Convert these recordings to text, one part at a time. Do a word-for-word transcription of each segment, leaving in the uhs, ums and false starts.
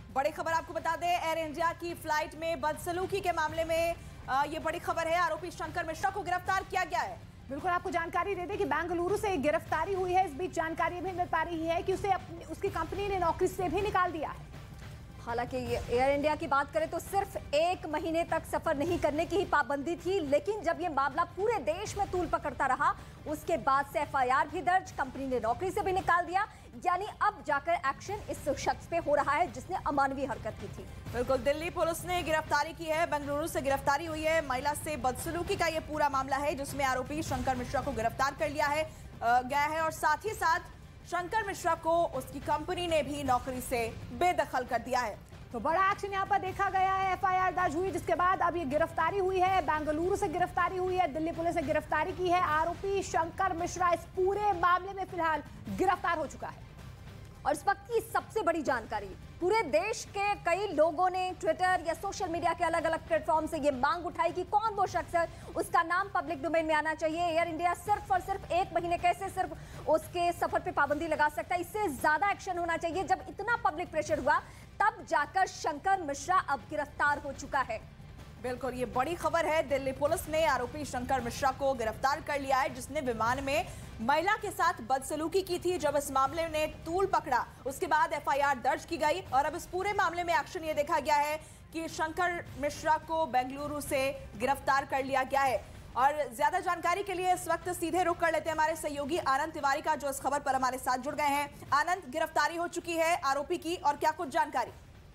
बड़ी खबर आपको बता दें, एयर इंडिया की फ्लाइट में बदसलूकी के मामले में आ, ये बड़ी खबर है। आरोपी शंकर मिश्रा को गिरफ्तार किया गया है। बिल्कुल आपको जानकारी दे दें कि बेंगलुरु से एक गिरफ्तारी हुई है। इस बीच जानकारी भी मिल पा रही है कि उसे अपनी उसकी कंपनी ने नौकरी से भी निकाल दिया है। हालांकि एयर इंडिया की बात करें तो सिर्फ एक महीने तक सफर नहीं करने की ही पाबंदी थी, लेकिन जब ये मामला पूरे देश में तूल पकड़ता रहा उसके बाद से एफ आई आर भी दर्ज, कंपनी ने नौकरी से भी निकाल दिया। यानी अब जाकर एक्शन इस शख्स पे हो रहा है जिसने अमानवीय हरकत की थी। बिल्कुल, दिल्ली पुलिस ने गिरफ्तारी की है। बेंगलुरु से गिरफ्तारी हुई है। महिला से बदसलूकी का ये पूरा मामला है जिसमें आरोपी शंकर मिश्रा को गिरफ्तार कर लिया है गया है और साथ ही साथ शंकर मिश्रा को उसकी कंपनी ने भी नौकरी से बेदखल कर दिया है। तो बड़ा एक्शन यहाँ पर देखा गया है। एफ आई आर दर्ज हुई जिसके बाद अब ये गिरफ्तारी हुई है। बेंगलुरु से गिरफ्तारी हुई है, दिल्ली पुलिस ने गिरफ्तारी की है। आरोपी शंकर मिश्रा इस पूरे मामले में फिलहाल गिरफ्तार हो चुका है। और इस वक्त की सबसे बड़ी जानकारी, पूरे देश के कई लोगों ने ट्विटर या सोशल मीडिया के अलग अलग प्लेटफॉर्म से ये मांग उठाई कि कौन वो शख्स है, उसका नाम पब्लिक डोमेन में आना चाहिए। एयर इंडिया सिर्फ और सिर्फ एक महीने कैसे सिर्फ उसके सफर पे पाबंदी लगा सकता है, इससे ज्यादा एक्शन होना चाहिए। जब इतना पब्लिक प्रेशर हुआ तब जाकर शंकर मिश्रा अब गिरफ्तार हो चुका है। बिल्कुल, ये बड़ी खबर है। दिल्ली पुलिस ने आरोपी शंकर मिश्रा को गिरफ्तार कर लिया है जिसने विमान में महिला के साथ बदसलूकी की थी। जब इस मामले ने तूल पकड़ा उसके बाद एफ आई आर दर्ज की गई और अब इस पूरे मामले में एक्शन ये देखा गया है कि शंकर मिश्रा को बेंगलुरु से गिरफ्तार कर लिया गया है। और ज्यादा जानकारी के लिए इस वक्त सीधे रुख कर लेते हैं हमारे सहयोगी आनंद तिवारी का, जो इस खबर पर हमारे साथ जुड़ गए हैं। आनंद, गिरफ्तारी हो चुकी है आरोपी की और क्या कुछ जानकारी?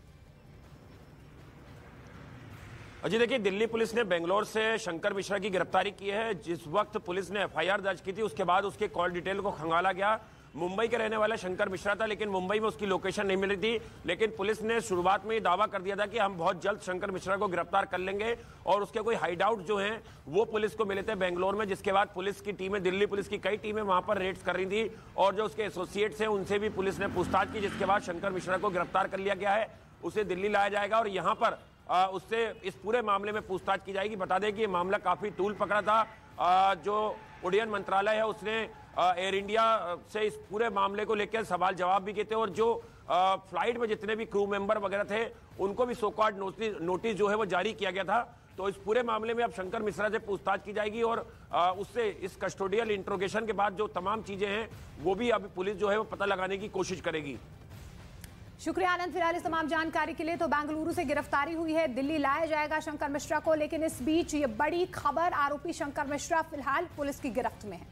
अजी देखिए, दिल्ली पुलिस ने बेंगलोर से शंकर मिश्रा की गिरफ्तारी की है। जिस वक्त पुलिस ने एफ आई आर दर्ज की थी उसके बाद उसके कॉल डिटेल को खंगाला गया। मुंबई के रहने वाला शंकर मिश्रा था, लेकिन मुंबई में उसकी लोकेशन नहीं मिल रही थी। लेकिन पुलिस ने शुरुआत में ये दावा कर दिया था कि हम बहुत जल्द शंकर मिश्रा को गिरफ्तार कर लेंगे और उसके कोई हाइड आउट जो हैं वो पुलिस को मिले थे बेंगलोर में। जिसके बाद पुलिस की टीमें, दिल्ली पुलिस की कई टीमें वहां पर रेड्स कर रही थी और जो उसके एसोसिएट्स हैं उनसे भी पुलिस ने पूछताछ की, जिसके बाद शंकर मिश्रा को गिरफ्तार कर लिया गया है। उसे दिल्ली लाया जाएगा और यहाँ पर आ, उससे इस पूरे मामले में पूछताछ की जाएगी। बता दें कि ये मामला काफी तूल पकड़ा था। आ, जो उड्डयन मंत्रालय है उसने एयर इंडिया से इस पूरे मामले को लेकर सवाल जवाब भी किए थे और जो आ, फ्लाइट में जितने भी क्रू मेंबर वगैरह थे उनको भी सो कॉल्ड नोटिस नोटिस जो है वो जारी किया गया था। तो इस पूरे मामले में अब शंकर मिश्रा से पूछताछ की जाएगी और आ, उससे इस कस्टोडियल इंट्रोगेशन के बाद जो तमाम चीजें हैं वो भी अभी पुलिस जो है वो पता लगाने की कोशिश करेगी। शुक्रिया आनंद फिलहाल इस तमाम जानकारी के लिए। तो बेंगलुरु से गिरफ्तारी हुई है, दिल्ली लाया जाएगा शंकर मिश्रा को, लेकिन इस बीच ये बड़ी खबर, आरोपी शंकर मिश्रा फिलहाल पुलिस की गिरफ्त में है।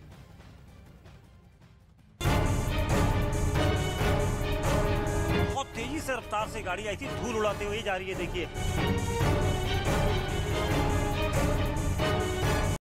बहुत तेजी से रफ्तार से गाड़ी आई थी, धूल उड़ाते हुए जा रही है। देखिए